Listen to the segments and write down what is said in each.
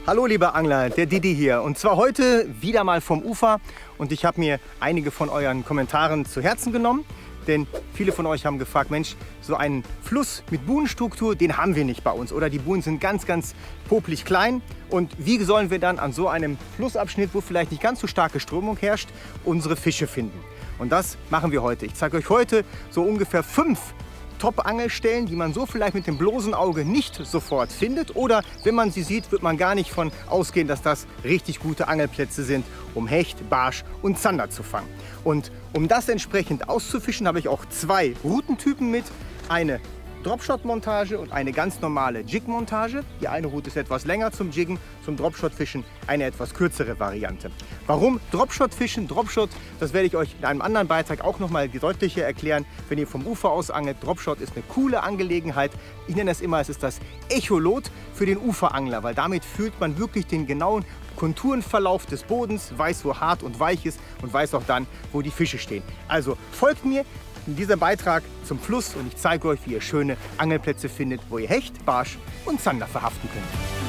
Hallo lieber Angler, der Didi hier und zwar heute wieder mal vom Ufer und ich habe mir einige von euren Kommentaren zu Herzen genommen, denn viele von euch haben gefragt, Mensch, so einen Fluss mit Buhnenstruktur, den haben wir nicht bei uns oder die Buhnen sind ganz popelig klein und wie sollen wir dann an so einem Flussabschnitt, wo vielleicht nicht ganz so starke Strömung herrscht, unsere Fische finden? Und das machen wir heute. Ich zeige euch heute so ungefähr 5 Top-Angelstellen, die man so vielleicht mit dem bloßen Auge nicht sofort findet. Oder wenn man sie sieht, wird man gar nicht von ausgehen, dass das richtig gute Angelplätze sind, um Hecht, Barsch und Zander zu fangen. Und um das entsprechend auszufischen, habe ich auch 2 Routentypen mit. Eine Dropshot-Montage und eine ganz normale Jig-Montage. Die eine Route ist etwas länger zum Jiggen, zum Dropshot-Fischen eine etwas kürzere Variante. Warum Dropshot-Fischen? Dropshot, das werde ich euch in einem anderen Beitrag auch noch mal deutlicher erklären, wenn ihr vom Ufer aus angelt. Dropshot ist eine coole Angelegenheit. Ich nenne das immer, es ist das Echolot für den Uferangler, weil damit fühlt man wirklich den genauen Konturenverlauf des Bodens, weiß, wo hart und weich ist und weiß auch dann, wo die Fische stehen. Also folgt mir in diesem Beitrag zum Fluss und ich zeige euch, wie ihr schöne Angelplätze findet, wo ihr Hecht, Barsch und Zander verhaften könnt.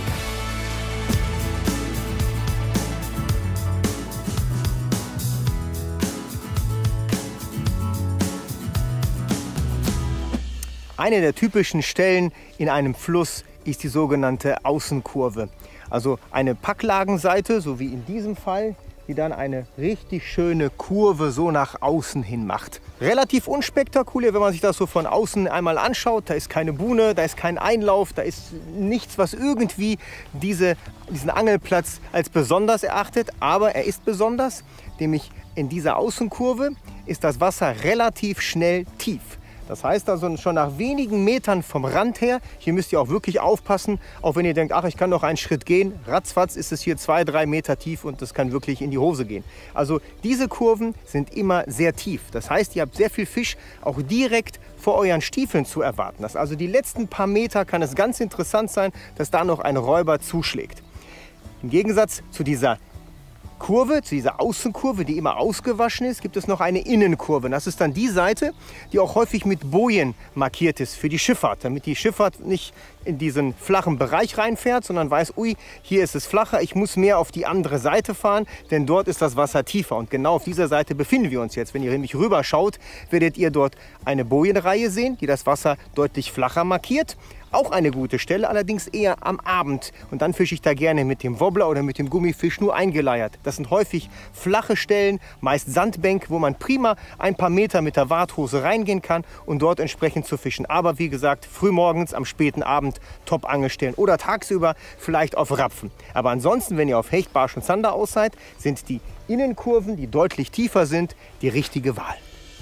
Eine der typischen Stellen in einem Fluss ist die sogenannte Außenkurve. Also eine Packlagenseite, so wie in diesem Fall, die dann eine richtig schöne Kurve so nach außen hin macht. Relativ unspektakulär, wenn man sich das so von außen einmal anschaut. Da ist keine Buhne, da ist kein Einlauf, da ist nichts, was irgendwie diesen Angelplatz als besonders erachtet. Aber er ist besonders, nämlich in dieser Außenkurve ist das Wasser relativ schnell tief. Das heißt also schon nach wenigen Metern vom Rand her, hier müsst ihr auch wirklich aufpassen, auch wenn ihr denkt, ach, ich kann noch einen Schritt gehen, ratzfatz ist es hier 2-3 Meter tief und das kann wirklich in die Hose gehen. Also diese Kurven sind immer sehr tief. Das heißt, ihr habt sehr viel Fisch auch direkt vor euren Stiefeln zu erwarten. Also die letzten paar Meter kann es ganz interessant sein, dass da noch ein Räuber zuschlägt. Im Gegensatz zu dieser Kurve, zu dieser Außenkurve, die immer ausgewaschen ist, gibt es noch eine Innenkurve. Das ist dann die Seite, die auch häufig mit Bojen markiert ist für die Schifffahrt, damit die Schifffahrt nicht in diesen flachen Bereich reinfährt, sondern weiß, ui, hier ist es flacher, ich muss mehr auf die andere Seite fahren, denn dort ist das Wasser tiefer. Und genau auf dieser Seite befinden wir uns jetzt. Wenn ihr nämlich rüber schaut, werdet ihr dort eine Bojenreihe sehen, die das Wasser deutlich flacher markiert. Auch eine gute Stelle, allerdings eher am Abend. Und dann fische ich da gerne mit dem Wobbler oder mit dem Gummifisch nur eingeleiert. Das sind häufig flache Stellen, meist Sandbänke, wo man prima ein paar Meter mit der Warthose reingehen kann und dort entsprechend zu fischen. Aber wie gesagt, frühmorgens, am späten Abend Top-Angelstellen oder tagsüber vielleicht auf Rapfen. Aber ansonsten, wenn ihr auf Hecht, Barsch und Zander aus seid, sind die Innenkurven, die deutlich tiefer sind, die richtige Wahl.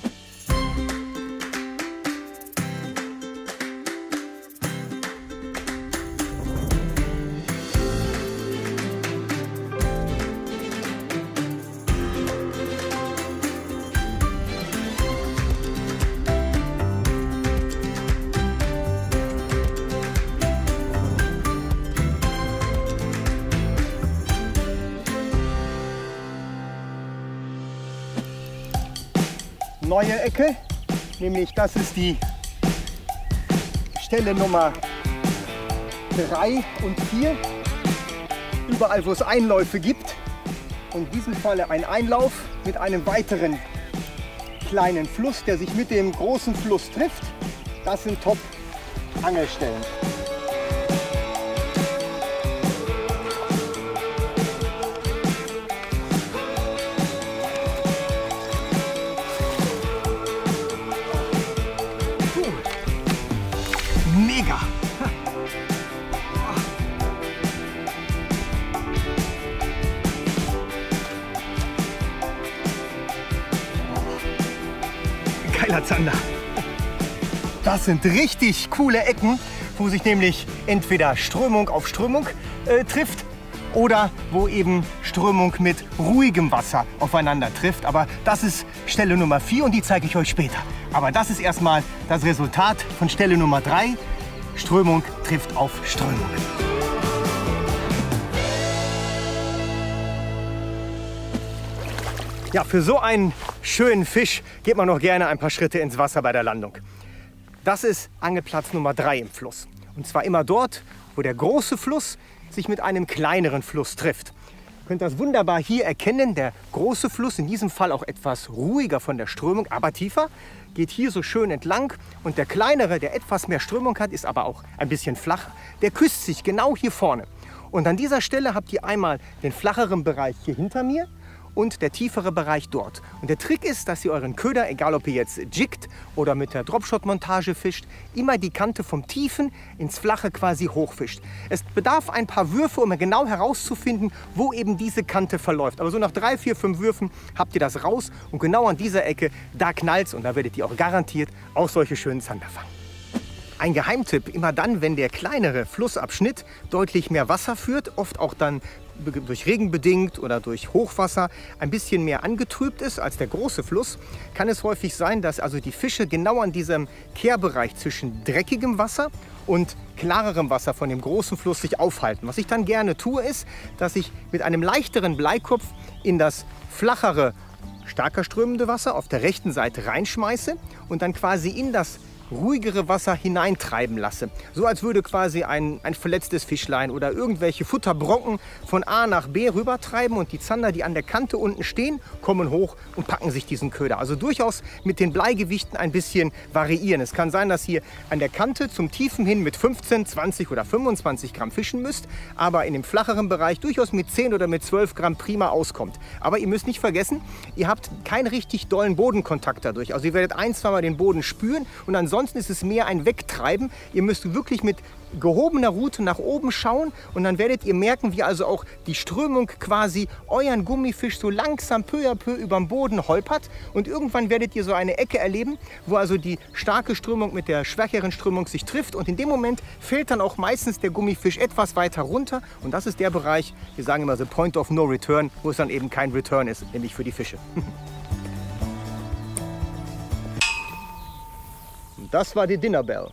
Neue Ecke, nämlich das ist die Stelle Nummer 3 und 4, überall wo es Einläufe gibt und in diesem Falle ein Einlauf mit einem weiteren kleinen Fluss, der sich mit dem großen Fluss trifft. Das sind Top-Angelstellen. Mega! Geiler Zander! Das sind richtig coole Ecken, wo sich nämlich entweder Strömung auf Strömung trifft oder wo eben Strömung mit ruhigem Wasser aufeinander trifft. Aber das ist Stelle Nummer 4 und die zeige ich euch später. Aber das ist erstmal das Resultat von Stelle Nummer 3. Strömung trifft auf Strömung. Ja, für so einen schönen Fisch geht man noch gerne ein paar Schritte ins Wasser bei der Landung. Das ist Angelplatz Nummer 3 im Fluss. Und zwar immer dort, wo der große Fluss sich mit einem kleineren Fluss trifft. Ihr könnt das wunderbar hier erkennen. Der große Fluss, in diesem Fall auch etwas ruhiger von der Strömung, aber tiefer, geht hier so schön entlang. Und der kleinere, der etwas mehr Strömung hat, ist aber auch ein bisschen flacher, der küsst sich genau hier vorne. Und an dieser Stelle habt ihr einmal den flacheren Bereich hier hinter mir und der tiefere Bereich dort. Und der Trick ist, dass ihr euren Köder, egal ob ihr jetzt jiggt oder mit der Dropshot-Montage fischt, immer die Kante vom Tiefen ins Flache quasi hochfischt. Es bedarf ein paar Würfe, um genau herauszufinden, wo eben diese Kante verläuft. Aber so nach 3, 4, 5 Würfen habt ihr das raus und genau an dieser Ecke, da knallt's und da werdet ihr auch garantiert auch solche schönen Zander fangen. Ein Geheimtipp, immer dann, wenn der kleinere Flussabschnitt deutlich mehr Wasser führt, oft auch dann durch Regen bedingt oder durch Hochwasser ein bisschen mehr angetrübt ist als der große Fluss, kann es häufig sein, dass also die Fische genau an diesem Kehrbereich zwischen dreckigem Wasser und klarerem Wasser von dem großen Fluss sich aufhalten. Was ich dann gerne tue, ist, dass ich mit einem leichteren Bleikopf in das flachere, stärker strömende Wasser auf der rechten Seite reinschmeiße und dann quasi in das ruhigere Wasser hineintreiben lasse. So als würde quasi ein verletztes Fischlein oder irgendwelche Futterbrocken von A nach B rübertreiben und die Zander, die an der Kante unten stehen, kommen hoch und packen sich diesen Köder. Also durchaus mit den Bleigewichten ein bisschen variieren. Es kann sein, dass ihr an der Kante zum Tiefen hin mit 15, 20 oder 25 Gramm fischen müsst, aber in dem flacheren Bereich durchaus mit 10 oder mit 12 Gramm prima auskommt. Aber ihr müsst nicht vergessen, ihr habt keinen richtig dollen Bodenkontakt dadurch. Also ihr werdet ein, zweimal den Boden spüren und ansonsten ist es mehr ein Wegtreiben. Ihr müsst wirklich mit gehobener Rute nach oben schauen und dann werdet ihr merken, wie also auch die Strömung quasi euren Gummifisch so langsam peu à peu über den Boden holpert und irgendwann werdet ihr so eine Ecke erleben, wo also die starke Strömung mit der schwächeren Strömung sich trifft und in dem Moment fällt dann auch meistens der Gummifisch etwas weiter runter und das ist der Bereich, wir sagen immer the point of no return, wo es dann eben kein Return ist, nämlich für die Fische. Das war die Dinner Bell.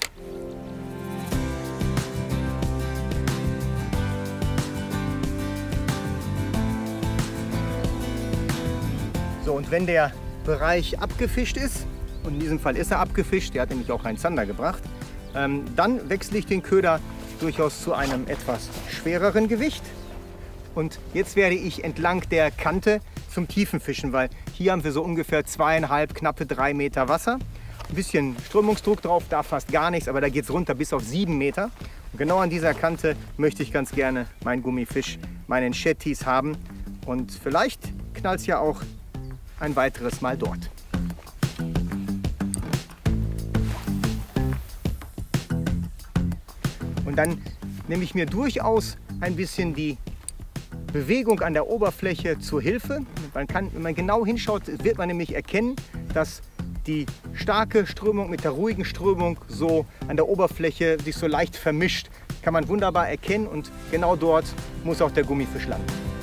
So, und wenn der Bereich abgefischt ist, und in diesem Fall ist er abgefischt, der hat nämlich auch einen Zander gebracht, dann wechsle ich den Köder durchaus zu einem etwas schwereren Gewicht. Und jetzt werde ich entlang der Kante zum tiefen Fischen, weil hier haben wir so ungefähr 2,5, knappe 3 Meter Wasser. Ein bisschen Strömungsdruck drauf, da fast gar nichts, aber da geht es runter bis auf 7 Meter. Und genau an dieser Kante möchte ich ganz gerne meinen Gummifisch, meinen Shetties haben. Und vielleicht knallt es ja auch ein weiteres Mal dort. Und dann nehme ich mir durchaus ein bisschen die Bewegung an der Oberfläche zur Hilfe. Wenn man genau hinschaut, wird man nämlich erkennen, dass die starke Strömung mit der ruhigen Strömung so an der Oberfläche sich so leicht vermischt. Kann man wunderbar erkennen und genau dort muss auch der Gummifisch landen.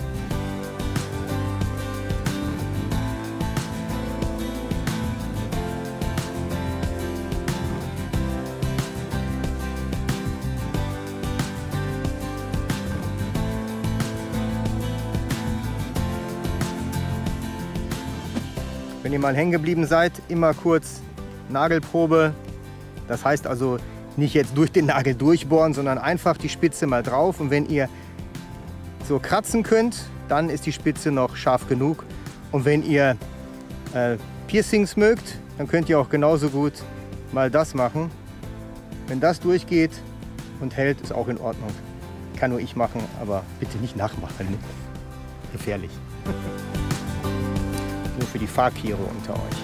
Wenn ihr mal hängen geblieben seid, immer kurz Nagelprobe. Das heißt also nicht jetzt durch den Nagel durchbohren, sondern einfach die Spitze mal drauf. Und wenn ihr so kratzen könnt, dann ist die Spitze noch scharf genug. Und wenn ihr Piercings mögt, dann könnt ihr auch genauso gut mal das machen. Wenn das durchgeht und hält, ist auch in Ordnung. Kann nur ich machen, aber bitte nicht nachmachen. Gefährlich. Nur für die Fakire unter euch.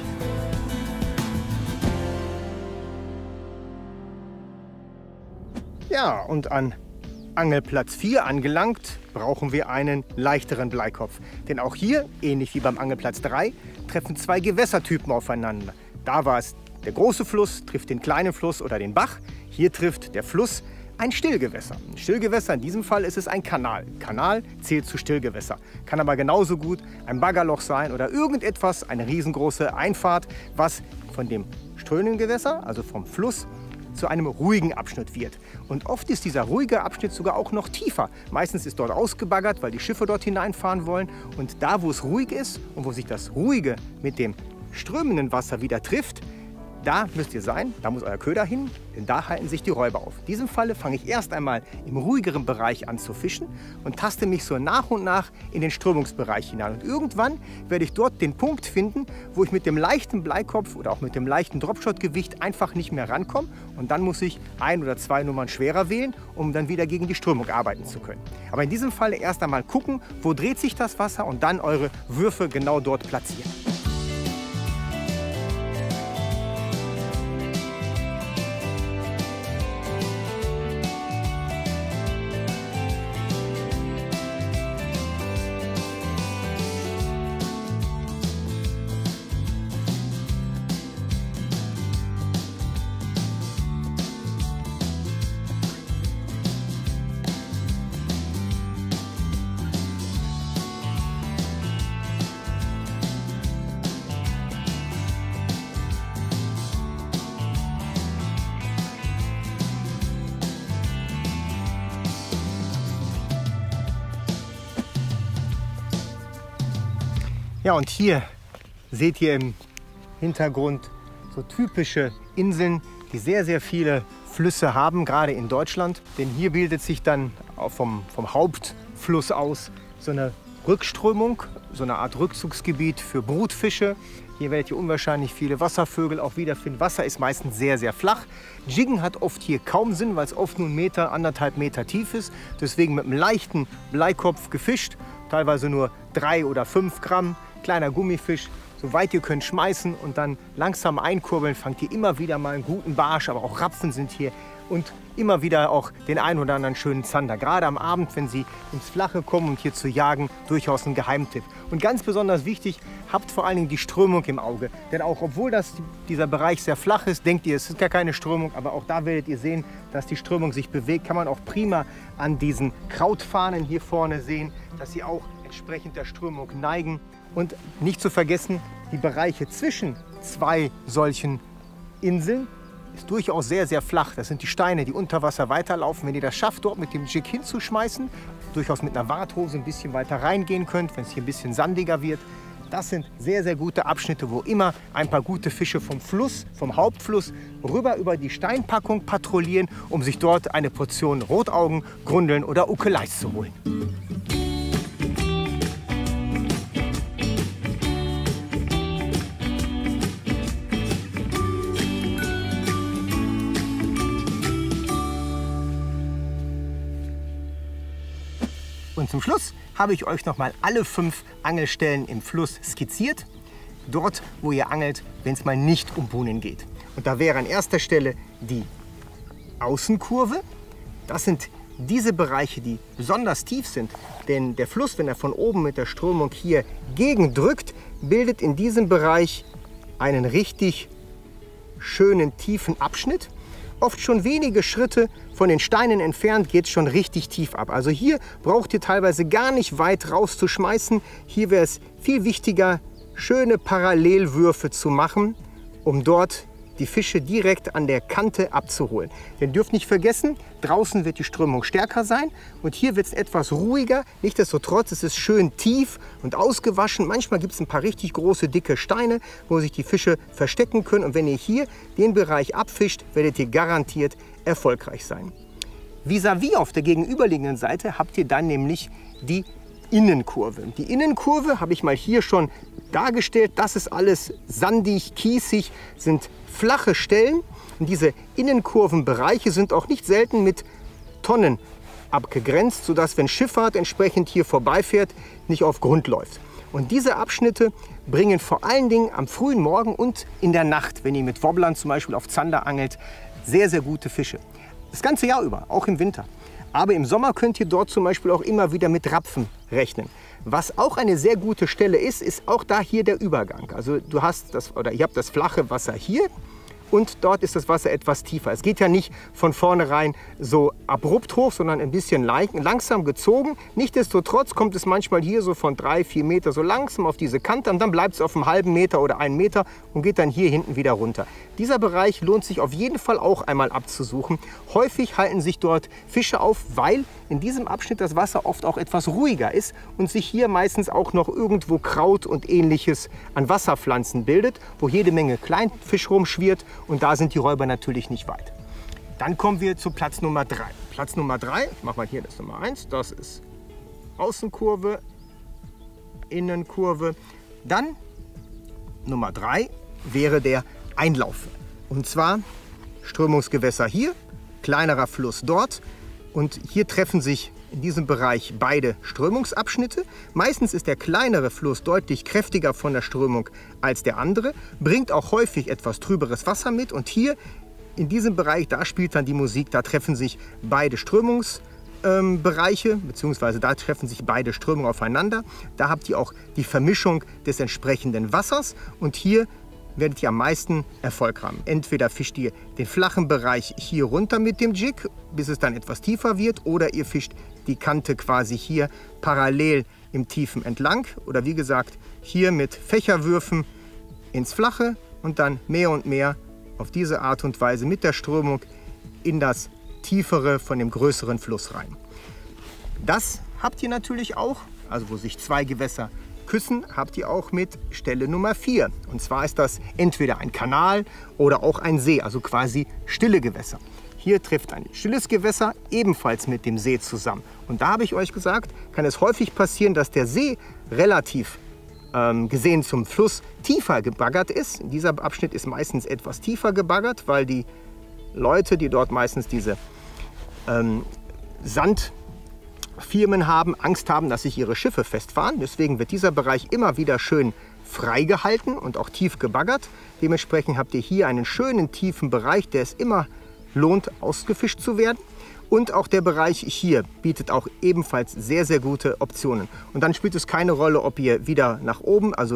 Ja, und an Angelplatz 4 angelangt, brauchen wir einen leichteren Bleikopf. Denn auch hier, ähnlich wie beim Angelplatz 3, treffen zwei Gewässertypen aufeinander. Da war es der große Fluss, trifft den kleinen Fluss oder den Bach. Hier trifft der Fluss ein Stillgewässer. Ein Stillgewässer, in diesem Fall ist es ein Kanal. Kanal zählt zu Stillgewässer. Kann aber genauso gut ein Baggerloch sein oder irgendetwas, eine riesengroße Einfahrt, was von dem strömenden Gewässer, also vom Fluss, zu einem ruhigen Abschnitt wird. Und oft ist dieser ruhige Abschnitt sogar auch noch tiefer. Meistens ist dort ausgebaggert, weil die Schiffe dort hineinfahren wollen. Und da, wo es ruhig ist und wo sich das Ruhige mit dem strömenden Wasser wieder trifft, Da müsst ihr sein, da muss euer Köder hin, denn da halten sich die Räuber auf. In diesem Falle fange ich erst einmal im ruhigeren Bereich an zu fischen und taste mich so nach und nach in den Strömungsbereich hinein. Und irgendwann werde ich dort den Punkt finden, wo ich mit dem leichten Bleikopf oder auch mit dem leichten Dropshot-Gewicht einfach nicht mehr rankomme. Und dann muss ich 1 oder 2 Nummern schwerer wählen, um dann wieder gegen die Strömung arbeiten zu können. Aber in diesem Falle erst einmal gucken, wo dreht sich das Wasser und dann eure Würfe genau dort platzieren. Ja, und hier seht ihr im Hintergrund so typische Inseln, die sehr, sehr viele Flüsse haben, gerade in Deutschland. Denn hier bildet sich dann auch vom Hauptfluss aus so eine Rückströmung, so eine Art Rückzugsgebiet für Brutfische. Hier werdet ihr unwahrscheinlich viele Wasservögel auch wiederfinden. Wasser ist meistens sehr, sehr flach. Jiggen hat oft hier kaum Sinn, weil es oft nur 1 Meter, 1,5 Meter tief ist. Deswegen mit einem leichten Bleikopf gefischt, teilweise nur 3 oder 5 Gramm. Kleiner Gummifisch, soweit ihr könnt schmeißen und dann langsam einkurbeln, fangt ihr immer wieder mal einen guten Barsch, aber auch Rapfen sind hier und immer wieder auch den einen oder anderen schönen Zander. Gerade am Abend, wenn sie ins Flache kommen und hier zu jagen, durchaus ein Geheimtipp. Und ganz besonders wichtig, habt vor allen Dingen die Strömung im Auge. Denn auch obwohl dieser Bereich sehr flach ist, denkt ihr, es ist gar keine Strömung, aber auch da werdet ihr sehen, dass die Strömung sich bewegt. Kann man auch prima an diesen Krautfahnen hier vorne sehen, dass sie auch entsprechend der Strömung neigen. Und nicht zu vergessen, die Bereiche zwischen 2 solchen Inseln ist durchaus sehr, sehr flach. Das sind die Steine, die unter Wasser weiterlaufen. Wenn ihr das schafft, dort mit dem Jig hinzuschmeißen, durchaus mit einer Warthose ein bisschen weiter reingehen könnt, wenn es hier ein bisschen sandiger wird. Das sind sehr, sehr gute Abschnitte, wo immer ein paar gute Fische vom Fluss, vom Hauptfluss, rüber über die Steinpackung patrouillieren, um sich dort eine Portion Rotaugen, Grundeln oder Ukelais zu holen. Und zum Schluss habe ich euch noch mal alle 5 Angelstellen im Fluss skizziert. Dort, wo ihr angelt, wenn es mal nicht um Buhnen geht. Und da wäre an erster Stelle die Außenkurve. Das sind diese Bereiche, die besonders tief sind. Denn der Fluss, wenn er von oben mit der Strömung hier gegendrückt, bildet in diesem Bereich einen richtig schönen tiefen Abschnitt. Oft schon wenige Schritte von den Steinen entfernt geht es schon richtig tief ab. Also hier braucht ihr teilweise gar nicht weit raus zu schmeißen. Hier wäre es viel wichtiger, schöne Parallelwürfe zu machen, um dort die Fische direkt an der Kante abzuholen. Denn ihr dürft nicht vergessen, draußen wird die Strömung stärker sein und hier wird es etwas ruhiger. Nichtsdestotrotz ist es schön tief und ausgewaschen. Manchmal gibt es ein paar richtig große, dicke Steine, wo sich die Fische verstecken können. Und wenn ihr hier den Bereich abfischt, werdet ihr garantiert erfolgreich sein. Vis-à-vis auf der gegenüberliegenden Seite habt ihr dann nämlich die Innenkurve. Die Innenkurve habe ich mal hier schon dargestellt. Das ist alles sandig, kiesig, sind flache Stellen. Und diese Innenkurvenbereiche sind auch nicht selten mit Tonnen abgegrenzt, sodass, wenn Schifffahrt entsprechend hier vorbeifährt, nicht auf Grund läuft. Und diese Abschnitte bringen vor allen Dingen am frühen Morgen und in der Nacht, wenn ihr mit Wobblern zum Beispiel auf Zander angelt, sehr, sehr gute Fische. Das ganze Jahr über, auch im Winter. Aber im Sommer könnt ihr dort zum Beispiel auch immer wieder mit Rapfen rechnen. Was auch eine sehr gute Stelle ist, ist auch da hier der Übergang. Also ihr habt das flache Wasser hier und dort ist das Wasser etwas tiefer. Es geht ja nicht von vornherein so abrupt hoch, sondern ein bisschen langsam gezogen. Nichtsdestotrotz kommt es manchmal hier so von 3, 4 Meter so langsam auf diese Kante und dann bleibt es auf einem halben Meter oder 1 Meter und geht dann hier hinten wieder runter. Dieser Bereich lohnt sich auf jeden Fall auch einmal abzusuchen. Häufig halten sich dort Fische auf, weil in diesem Abschnitt das Wasser oft auch etwas ruhiger ist und sich hier meistens auch noch irgendwo Kraut und Ähnliches an Wasserpflanzen bildet, wo jede Menge Kleinfisch rumschwirrt und da sind die Räuber natürlich nicht weit. Dann kommen wir zu Platz Nummer 3. Platz Nummer 3, machen wir hier das Nummer 1, das ist Außenkurve, Innenkurve. Dann Nummer 3 wäre der Einlauf. Und zwar Strömungsgewässer hier, kleinerer Fluss dort. Und hier treffen sich in diesem Bereich beide Strömungsabschnitte. Meistens ist der kleinere Fluss deutlich kräftiger von der Strömung als der andere, bringt auch häufig etwas trüberes Wasser mit. Und hier in diesem Bereich, da spielt dann die Musik, da treffen sich beide Strömungsbereiche, beziehungsweise da treffen sich beide Strömungen aufeinander. Da habt ihr auch die Vermischung des entsprechenden Wassers und hier werdet ihr am meisten Erfolg haben. Entweder fischt ihr den flachen Bereich hier runter mit dem Jig, bis es dann etwas tiefer wird, oder ihr fischt die Kante quasi hier parallel im Tiefen entlang. Oder wie gesagt, hier mit Fächerwürfen ins Flache und dann mehr und mehr auf diese Art und Weise mit der Strömung in das Tiefere von dem größeren Fluss rein. Das habt ihr natürlich auch, also wo sich zwei Gewässer küssen, habt ihr auch mit Stelle Nummer 4. Und zwar ist das entweder ein Kanal oder auch ein See, also quasi stille Gewässer. Hier trifft ein stilles Gewässer ebenfalls mit dem See zusammen. Und da habe ich euch gesagt, kann es häufig passieren, dass der See relativ gesehen zum Fluss tiefer gebaggert ist. Dieser Abschnitt ist meistens etwas tiefer gebaggert, weil die Leute, die dort meistens diese Sandfirmen haben, Angst haben, dass sich ihre Schiffe festfahren. Deswegen wird dieser Bereich immer wieder schön frei gehalten und auch tief gebaggert. Dementsprechend habt ihr hier einen schönen tiefen Bereich, der es immer lohnt, ausgefischt zu werden. Und auch der Bereich hier bietet auch ebenfalls sehr, sehr gute Optionen. Und dann spielt es keine Rolle, ob ihr wieder nach oben, also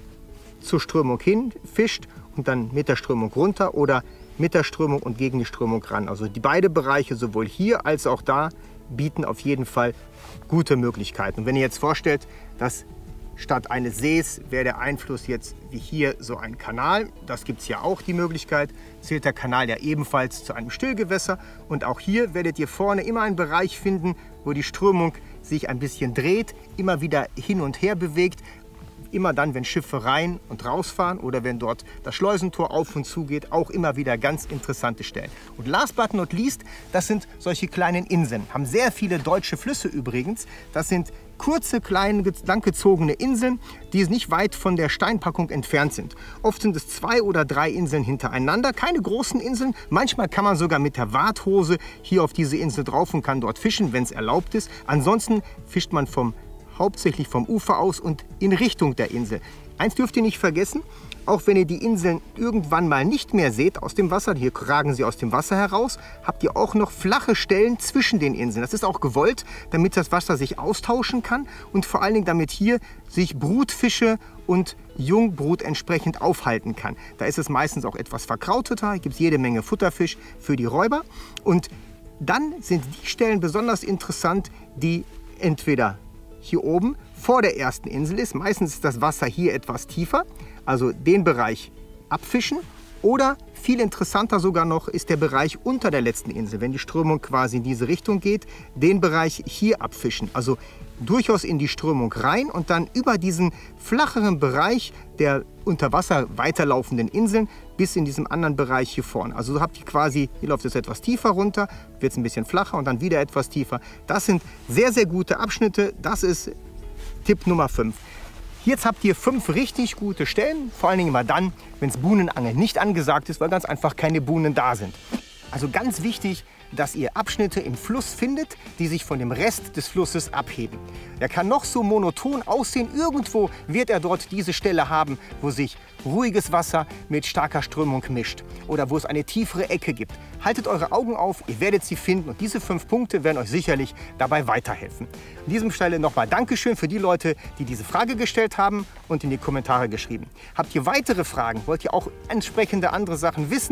zur Strömung hin fischt und dann mit der Strömung runter oder mit der Strömung und gegen die Strömung ran. Also die beiden Bereiche, sowohl hier als auch da, bieten auf jeden Fall gute Möglichkeiten. Und wenn ihr jetzt vorstellt, dass statt eines Sees wäre der Einfluss jetzt wie hier so ein Kanal. Das gibt es ja auch die Möglichkeit. Zählt der Kanal ja ebenfalls zu einem Stillgewässer. Und auch hier werdet ihr vorne immer einen Bereich finden, wo die Strömung sich ein bisschen dreht, immer wieder hin und her bewegt. Immer dann, wenn Schiffe rein und rausfahren oder wenn dort das Schleusentor auf und zu geht, auch immer wieder ganz interessante Stellen. Und last but not least, das sind solche kleinen Inseln. Haben sehr viele deutsche Flüsse übrigens. Das sind kurze, kleine, langgezogene Inseln, die nicht weit von der Steinpackung entfernt sind. Oft sind es 2 oder 3 Inseln hintereinander, keine großen Inseln. Manchmal kann man sogar mit der Warthose hier auf diese Insel drauf und kann dort fischen, wenn es erlaubt ist. Ansonsten fischt man hauptsächlich vom Ufer aus und in Richtung der Insel. Eins dürft ihr nicht vergessen, auch wenn ihr die Inseln irgendwann mal nicht mehr seht aus dem Wasser, hier ragen sie aus dem Wasser heraus, habt ihr auch noch flache Stellen zwischen den Inseln. Das ist auch gewollt, damit das Wasser sich austauschen kann und vor allen Dingen damit hier sich Brutfische und Jungbrut entsprechend aufhalten kann. Da ist es meistens auch etwas verkrauteter, hier gibt es jede Menge Futterfisch für die Räuber. Und dann sind die Stellen besonders interessant, die entweder hier oben vor der ersten Insel ist. Meistens ist das Wasser hier etwas tiefer, also den Bereich abfischen. Oder viel interessanter sogar noch ist der Bereich unter der letzten Insel, wenn die Strömung quasi in diese Richtung geht, den Bereich hier abfischen. Also durchaus in die Strömung rein und dann über diesen flacheren Bereich der unter Wasser weiterlaufenden Inseln bis in diesem anderen Bereich hier vorne. Also so habt ihr quasi, hier läuft es etwas tiefer runter, wird es ein bisschen flacher und dann wieder etwas tiefer. Das sind sehr, sehr gute Abschnitte. Das ist Tipp Nummer 5. Jetzt habt ihr 5 richtig gute Stellen, vor allen Dingen immer dann, wenn es Buhnenangeln nicht angesagt ist, weil ganz einfach keine Buhnen da sind. Also ganz wichtig, dass ihr Abschnitte im Fluss findet, die sich von dem Rest des Flusses abheben. Er kann noch so monoton aussehen, irgendwo wird er dort diese Stelle haben, wo sich ruhiges Wasser mit starker Strömung mischt oder wo es eine tiefere Ecke gibt. Haltet eure Augen auf, ihr werdet sie finden und diese 5 Punkte werden euch sicherlich dabei weiterhelfen. An diesem Stelle nochmal Dankeschön für die Leute, die diese Frage gestellt haben und in die Kommentare geschrieben. Habt ihr weitere Fragen? Wollt ihr auch entsprechende andere Sachen wissen?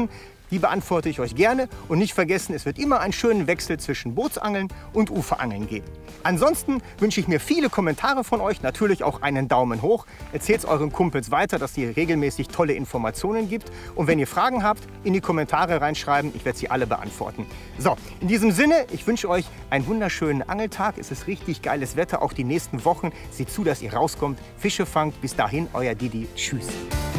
Die beantworte ich euch gerne. Und nicht vergessen, es wird immer einen schönen Wechsel zwischen Bootsangeln und Uferangeln geben. Ansonsten wünsche ich mir viele Kommentare von euch, natürlich auch einen Daumen hoch. Erzählt es euren Kumpels weiter, dass ihr regelmäßig tolle Informationen gibt. Und wenn ihr Fragen habt, in die Kommentare reinschreiben. Ich werde sie alle beantworten. So, in diesem Sinne, ich wünsche euch einen wunderschönen Angeltag. Es ist richtig geiles Wetter, auch die nächsten Wochen. Seht zu, dass ihr rauskommt, Fische fangt. Bis dahin, euer Didi. Tschüss.